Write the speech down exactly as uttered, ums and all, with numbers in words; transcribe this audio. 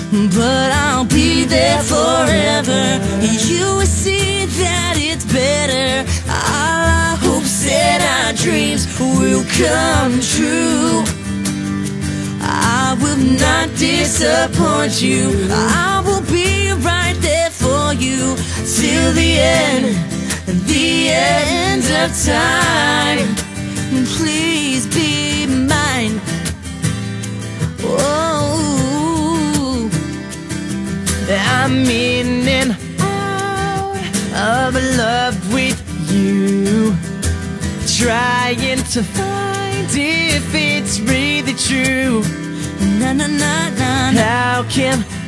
but I'll be there forever. You will see that it's better. Our hopes and our dreams will come true. I will not disappoint you. I will be right there for you till the end, the end of time. Please be mine. Oh, I'm in and out of love with you, trying to find if it's really true. Na na na na. How can